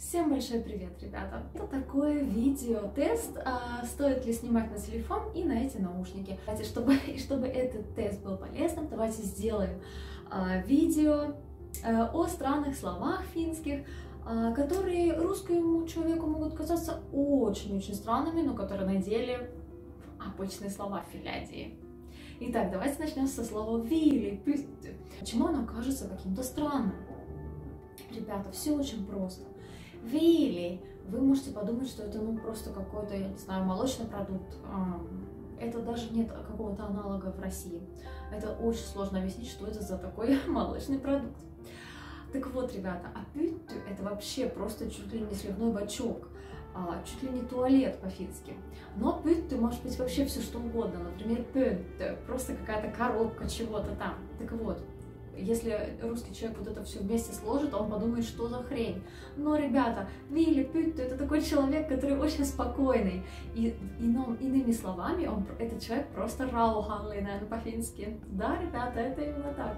Всем большой привет, ребята! Это такое видео-тест, стоит ли снимать на телефон и на эти наушники. Кстати, чтобы этот тест был полезным, давайте сделаем видео о странных словах финских, которые русскому человеку могут казаться очень-очень странными, но которые на деле обычные слова в Финляндии. Итак, давайте начнем со слова «вили». Почему оно кажется каким-то странным? Ребята, все очень просто. Вили. Вы можете подумать, что это просто какой-то, я не знаю, молочный продукт. Это даже нет какого-то аналога в России. Это очень сложно объяснить, что это за такой молочный продукт. Так вот, ребята, а пюттю — это вообще просто чуть ли не сливной бачок, чуть ли не туалет по-фински. Но пюттю может быть вообще все что угодно. Например, пюттю, просто какая-то коробка чего-то там. Так вот, если русский человек вот это все вместе сложит, он подумает, что за хрень. Но, ребята, Вили Пюттю — это такой человек, который очень спокойный. И иными словами, этот человек просто рауханлинен по-фински. Да, ребята, это именно так.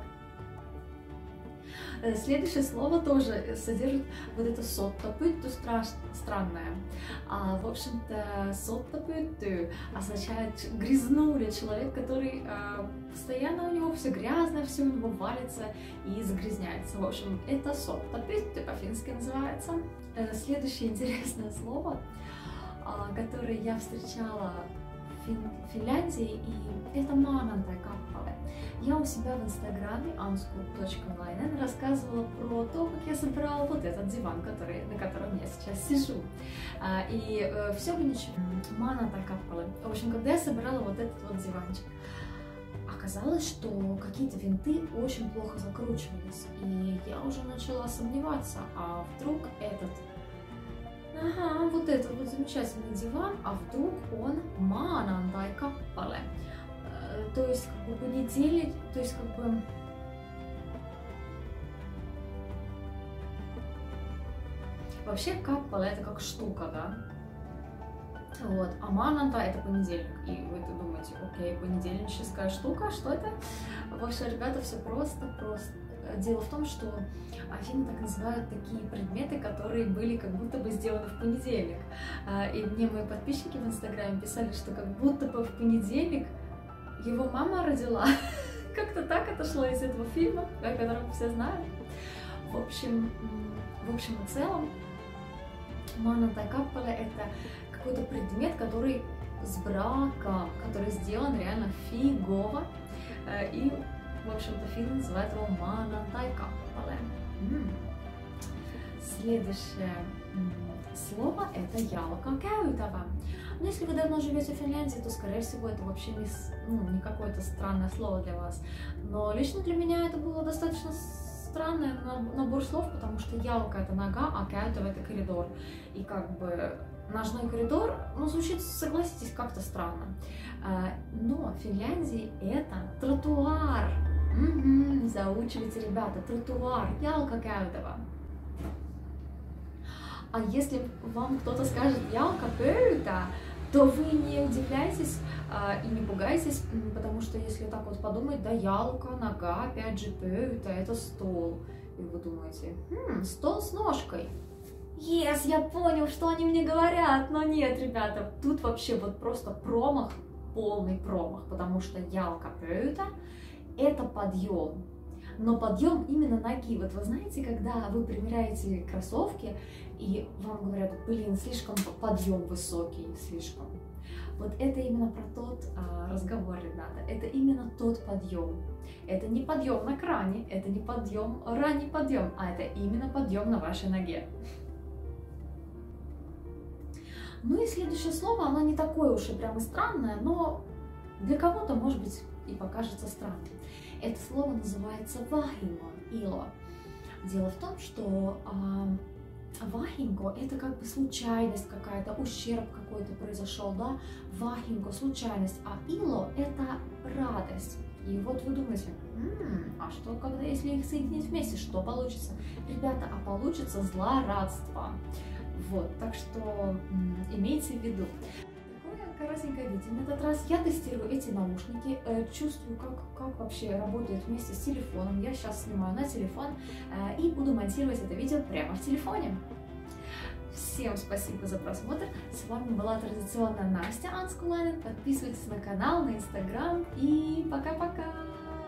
Следующее слово тоже содержит вот это соттапыттю, странное. В общем-то, соттапыттю означает грязнуля, человек, который постоянно у него все грязно, все у него валится и загрязняется. В общем, это соттапыттю по-фински называется. Следующее интересное слово, которое я встречала в Финляндии, и это maanantai-kappale. Я у себя в инстаграме ansku.lainen рассказывала про то, как я собирала вот этот диван, на котором я сейчас сижу. И все бы ничего. Maanantai-kappale. В общем, когда я собирала вот этот вот диванчик, оказалось, что какие-то винты очень плохо закручивались. И я уже начала сомневаться, а вдруг вот этот вот замечательный диван, а вдруг он maanantai-kappale. То есть, как бы понедельник, то есть, как бы... Вообще, каппале это как штука, да? Вот. А maanantai это понедельник. И вы думаете, окей, понедельническая штука, что это? В общем, ребята, все просто. Дело в том, что афины так называют такие предметы, которые были как будто бы сделаны в понедельник. И мне мои подписчики в инстаграме писали, что как будто бы в понедельник его мама родила. Как-то так это шло из этого фильма, о котором все знают. В общем и целом, maanantai-kappale — это какой-то предмет, который с брака, который сделан реально фигово. И, в общем-то, финны называют его maanantai-kappale. Следующее слово — это jalkakäytävä. Но если вы давно живете в Финляндии, то, скорее всего, это вообще не какое-то странное слово для вас. Но лично для меня это было достаточно странный набор слов, потому что jalka — это нога, а käytävä — это коридор. И как бы ножной коридор, звучит, согласитесь, как-то странно. Но в Финляндии это тротуар. Заучивайте, ребята, тротуар, jalkakäytävä. А если вам кто-то скажет jalkapöytä, то вы не удивляйтесь и не пугайтесь, потому что если так вот подумать, да, ялка, нога, опять же, pöytä — это стол. И вы думаете, стол с ножкой. Yes, я понял, что они мне говорят, но нет, ребята, тут вообще вот просто промах, полный промах, потому что jalkapöytä — это подъем. Но подъем именно ноги. Вот вы знаете, когда вы примеряете кроссовки, и вам говорят, блин, слишком подъем высокий, слишком. Вот это именно про тот разговор, ребята. Это именно тот подъем. Это не подъем на кране, это не подъем, ранний подъем, а это именно подъем на вашей ноге. Ну и следующее слово, оно не такое уж и прямо странное, но для кого-то, может быть, и покажется странным. Это слово называется vahinko, ило. Дело в том, что vahinko — это как бы случайность какая-то, ущерб какой-то произошел, да? Vahinko — случайность, а ило — это радость. И вот вы думаете, а что, если их соединить вместе, что получится? Ребята, а получится злорадство. Вот, так что имейте в виду. Коротенькое видео. На этот раз я тестирую эти наушники, чувствую, как вообще работает вместе с телефоном. Я сейчас снимаю на телефон и буду монтировать это видео прямо в телефоне. Всем спасибо за просмотр. С вами была традиционно Настя Unschooling. Подписывайтесь на канал, на Инстаграм и пока-пока!